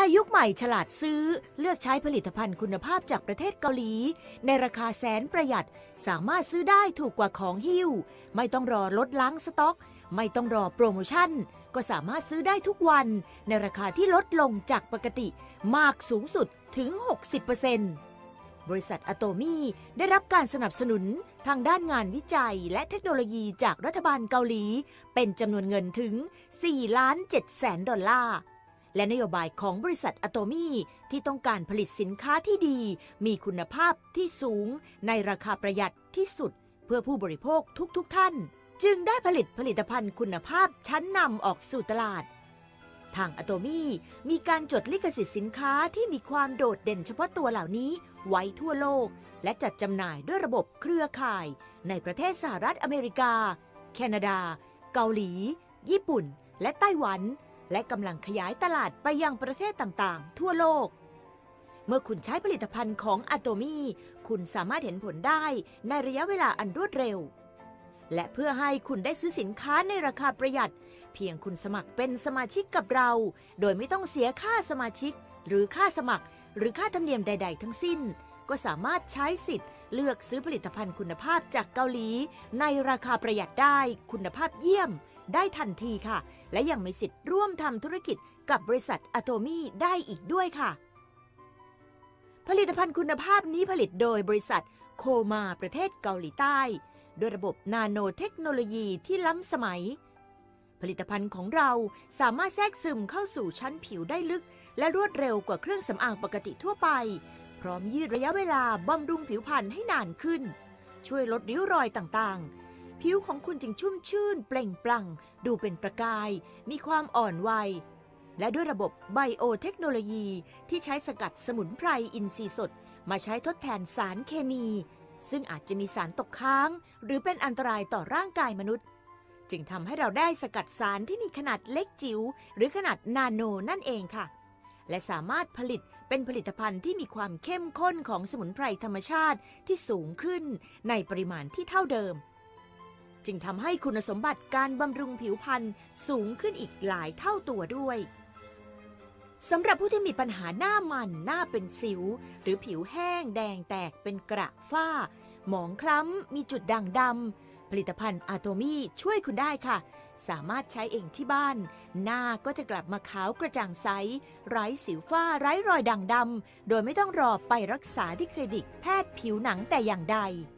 ยุคใหม่ฉลาดซื้อเลือกใช้ผลิตภัณฑ์คุณภาพจากประเทศเกาหลีในราคาแสนประหยัดสามารถซื้อได้ถูกกว่าของหิ้วไม่ต้องรอลดล้างสต็อกไม่ต้องรอโปรโมชั่นก็สามารถซื้อได้ทุกวันในราคาที่ลดลงจากปกติมากสูงสุดถึง 60%บริษัทอะโตมี่ได้รับการสนับสนุนทางด้านงานวิจัยและเทคโนโลยีจากรัฐบาลเกาหลีเป็นจำนวนเงินถึง $4,700,000,000และนโยบายของบริษัทอะโตมี่ที่ต้องการผลิตสินค้าที่ดีมีคุณภาพที่สูงในราคาประหยัดที่สุดเพื่อผู้บริโภคทุกท่านจึงได้ผลิตภัณฑ์คุณภาพชั้นนำออกสู่ตลาดทางอะโตมี่มีการจดลิขสิทธิ์สินค้าที่มีความโดดเด่นเฉพาะตัวเหล่านี้ไว้ทั่วโลกและจัดจำหน่ายด้วยระบบเครือข่ายในประเทศสหรัฐอเมริกาแคนาดาเกาหลีญี่ปุ่นและไต้หวันและกำลังขยายตลาดไปยังประเทศต่างๆทั่วโลกเมื่อคุณใช้ผลิตภัณฑ์ของอะโตมี่คุณสามารถเห็นผลได้ในระยะเวลาอันรวดเร็วและเพื่อให้คุณได้ซื้อสินค้าในราคาประหยัดเพียงคุณสมัครเป็นสมาชิกกับเราโดยไม่ต้องเสียค่าสมาชิกหรือค่าสมัครหรือค่าธรรมเนียมใดๆทั้งสิ้นก็สามารถใช้สิทธิ์เลือกซื้อผลิตภัณฑ์คุณภาพจากเกาหลีในราคาประหยัดได้คุณภาพเยี่ยมได้ทันทีค่ะและยังมีสิทธิ์ร่วมทำธุรกิจกับบริษัทอะโตมี่ได้อีกด้วยค่ะผลิตภัณฑ์คุณภาพนี้ผลิตโดยบริษัทโคมาประเทศเกาหลีใต้ด้วยระบบนาโนเทคโนโลยีที่ล้ำสมัยผลิตภัณฑ์ของเราสามารถแทรกซึมเข้าสู่ชั้นผิวได้ลึกและรวดเร็วกว่าเครื่องสำอางปกติทั่วไปพร้อมยืดระยะเวลาบำรุงผิวพรรณให้นานขึ้นช่วยลดริ้วรอยต่างๆผิวของคุณจึงชุ่มชื่นเปล่งปลั่งดูเป็นประกายมีความอ่อนวัยและด้วยระบบไบโอเทคโนโลยีที่ใช้สกัดสมุนไพรอินทรีย์สดมาใช้ทดแทนสารเคมีซึ่งอาจจะมีสารตกค้างหรือเป็นอันตรายต่อร่างกายมนุษย์จึงทำให้เราได้สกัดสารที่มีขนาดเล็กจิ๋วหรือขนาดนาโนนั่นเองค่ะและสามารถผลิตเป็นผลิตภัณฑ์ที่มีความเข้มข้นของสมุนไพรธรรมชาติที่สูงขึ้นในปริมาณที่เท่าเดิมจึงทำให้คุณสมบัติการบำรุงผิวพรรณสูงขึ้นอีกหลายเท่าตัวด้วยสำหรับผู้ที่มีปัญหาหน้ามันหน้าเป็นสิวหรือผิวแห้งแดงแตกเป็นกระฝ้าหมองคล้ำมีจุดด่างดำผลิตภัณฑ์อะโตมี่ช่วยคุณได้ค่ะสามารถใช้เองที่บ้านหน้าก็จะกลับมาขาวกระจ่างใสไร้สิวฝ้าไร้รอยด่างดำโดยไม่ต้องรอไปรักษาที่คลินิกแพทย์ผิวหนังแต่อย่างใด